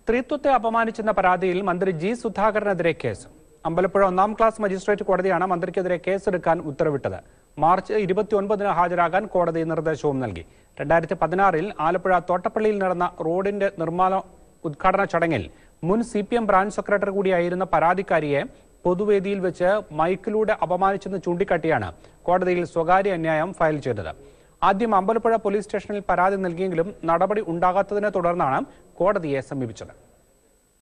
സ്ത്രീത്വത്തെ അപമാനിച്ചെന്ന പരാതിയിൽ മന്ത്രി G Sudhakaranനെതിരെ കേസ്. അമ്പലപ്പുഴ 1ാം ക്ലാസ് മജിസ്ട്രേറ്റ് കോടതിയാണ് മന്ത്രിക്കെതിരെ കേസെടുക്കാൻ ഉത്തരവിട്ടത്. മാർച്ച് 29-ന് ഹാജരാകാൻ കോടതി നിർദ്ദേശവും നൽകി. 2016-ൽ ആലപ്പുഴ തോട്ടപ്പള്ളിയിൽ നടന്ന റോഡിന്റെ നിർമ്മാണ ഉദ്ഘാടന ചടങ്ങിൽ മുൻ CPM ബ്രാഞ്ച് സെക്രട്ടറി കൂടിയായിരുന്ന പരാതിക്കാരിയെ പൊതുവേദിയിൽ വെച്ച് മൈക്കിലൂടെ അപമാനിച്ചെന്ന് ചൂണ്ടിക്കാട്ടിയാണ് കോടതിയിൽ സ്വകാര്യ അന്യായം ഫയൽ ചെയ്തത്. ആദ്യം അമ്പലപ്പുഴ പോലീസ് സ്റ്റേഷനിൽ പരാതി നൽകിയെങ്കിലും നടപടി ഉണ്ടാകാത്തതിനെ തുടർന്നാണ് കോടതിയെ സമീപിച്ചത്.